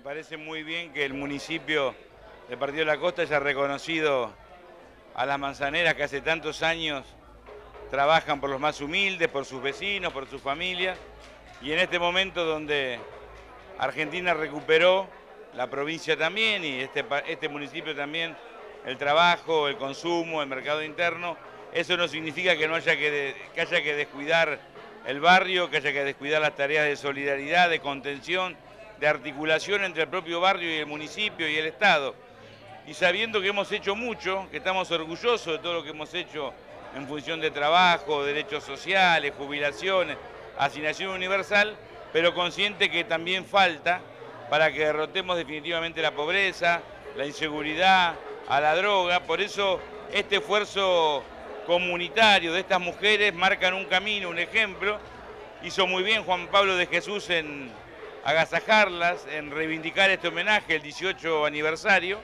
parece muy bien que el municipio de Partido de la Costa haya reconocido a las manzaneras que hace tantos años trabajan por los más humildes, por sus vecinos, por sus familias, y en este momento donde Argentina recuperó, la provincia también y este municipio también, el trabajo, el consumo, el mercado interno, eso no significa que haya que descuidar el barrio, que haya que descuidar las tareas de solidaridad, de contención, de articulación entre el propio barrio y el municipio y el Estado. Y sabiendo que hemos hecho mucho, que estamos orgullosos de todo lo que hemos hecho en función de trabajo, derechos sociales, jubilaciones, asignación universal, pero consciente que también falta para que derrotemos definitivamente la pobreza, la inseguridad, a la droga. Por eso este esfuerzo comunitario de estas mujeres marcan un camino, un ejemplo. Hizo muy bien Juan Pablo de Jesús en agasajarlas, en reivindicar este homenaje, el 18 aniversario.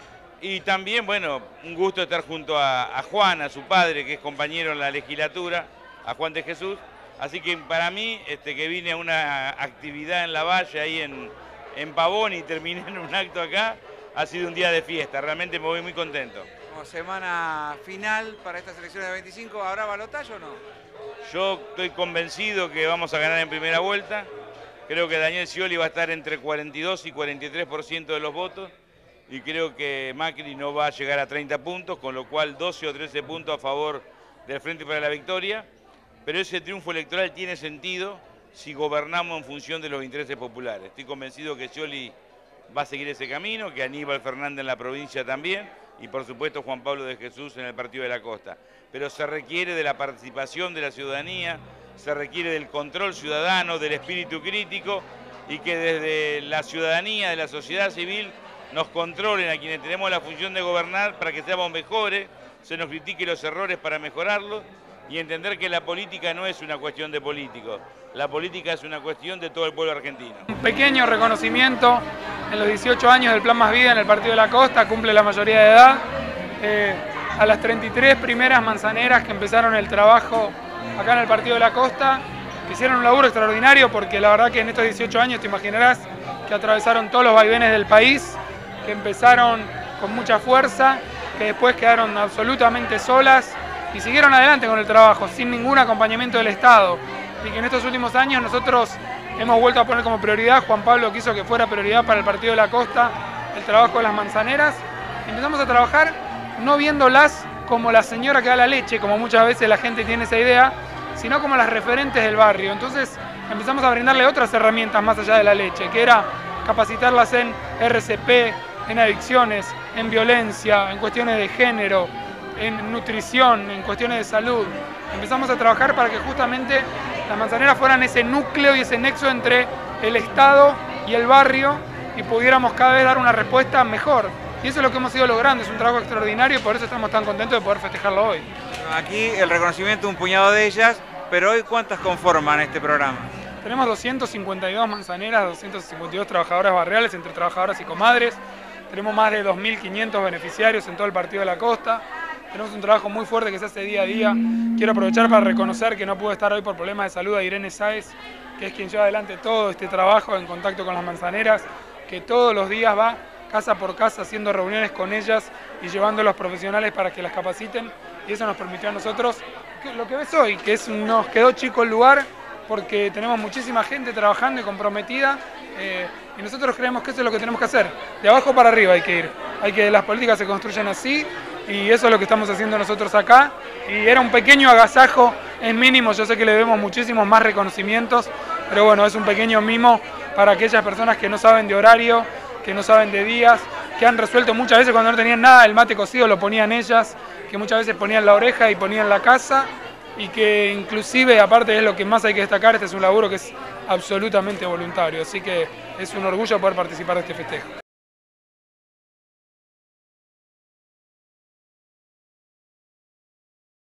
Y también, bueno, un gusto estar junto a Juan, a su padre, que es compañero en la legislatura, a Juan de Jesús. Así que para mí, que vine a una actividad en la Valle, ahí en Pavón, y terminé en un acto acá, ha sido un día de fiesta. Realmente me voy muy contento. Como semana final para estas elecciones de 25, ¿habrá balotaje o no? Yo estoy convencido que vamos a ganar en primera vuelta. Creo que Daniel Scioli va a estar entre 42 y 43% de los votos. Y creo que Macri no va a llegar a 30 puntos, con lo cual 12 o 13 puntos a favor del Frente para la Victoria. Pero ese triunfo electoral tiene sentido si gobernamos en función de los intereses populares. Estoy convencido que Scioli va a seguir ese camino, que Aníbal Fernández en la provincia también, y por supuesto Juan Pablo de Jesús en el Partido de la Costa. Pero se requiere de la participación de la ciudadanía, se requiere del control ciudadano, del espíritu crítico, y que desde la ciudadanía, de la sociedad civil, nos controlen a quienes tenemos la función de gobernar para que seamos mejores, se nos critique los errores para mejorarlos, y entender que la política no es una cuestión de políticos, la política es una cuestión de todo el pueblo argentino. Un pequeño reconocimiento en los 18 años del Plan Más Vida en el Partido de la Costa, cumple la mayoría de edad. A las 33 primeras manzaneras que empezaron el trabajo acá en el Partido de la Costa, que hicieron un laburo extraordinario porque la verdad que en estos 18 años te imaginarás que atravesaron todos los vaivenes del país, que empezaron con mucha fuerza, que después quedaron absolutamente solas y siguieron adelante con el trabajo sin ningún acompañamiento del Estado, y que en estos últimos años nosotros hemos vuelto a poner como prioridad, Juan Pablo quiso que fuera prioridad para el Partido de la Costa, el trabajo de las manzaneras. Empezamos a trabajar no viéndolas como la señora que da la leche, como muchas veces la gente tiene esa idea, sino como las referentes del barrio. Entonces empezamos a brindarle otras herramientas más allá de la leche, que era capacitarlas en RCP, en adicciones, en violencia, en cuestiones de género, en nutrición, en cuestiones de salud. Empezamos a trabajar para que justamente las manzaneras fueran ese núcleo y ese nexo entre el Estado y el barrio y pudiéramos cada vez dar una respuesta mejor. Y eso es lo que hemos ido logrando, es un trabajo extraordinario y por eso estamos tan contentos de poder festejarlo hoy. Aquí el reconocimiento de un puñado de ellas, pero hoy ¿cuántas conforman este programa? Tenemos 252 manzaneras, 252 trabajadoras barriales entre trabajadoras y comadres. Tenemos más de 2.500 beneficiarios en todo el Partido de la Costa. Tenemos un trabajo muy fuerte que se hace día a día. Quiero aprovechar para reconocer que no pude estar hoy por problemas de salud a Irene Sáez, que es quien lleva adelante todo este trabajo en contacto con las manzaneras, que todos los días va casa por casa haciendo reuniones con ellas y llevando a los profesionales para que las capaciten. Y eso nos permitió a nosotros lo que ves hoy, que nos quedó chico el lugar porque tenemos muchísima gente trabajando y comprometida. Y nosotros creemos que eso es lo que tenemos que hacer. De abajo para arriba hay que ir. Las políticas se construyen así y eso es lo que estamos haciendo nosotros acá. Y era un pequeño agasajo en mínimo, yo sé que le debemos muchísimos más reconocimientos, pero bueno, es un pequeño mimo para aquellas personas que no saben de horario, que no saben de días, que han resuelto muchas veces cuando no tenían nada, el mate cocido lo ponían ellas, que muchas veces ponían la oreja y ponían la casa, y que inclusive, aparte es lo que más hay que destacar, este es un laburo que es absolutamente voluntario, así que es un orgullo poder participar de este festejo.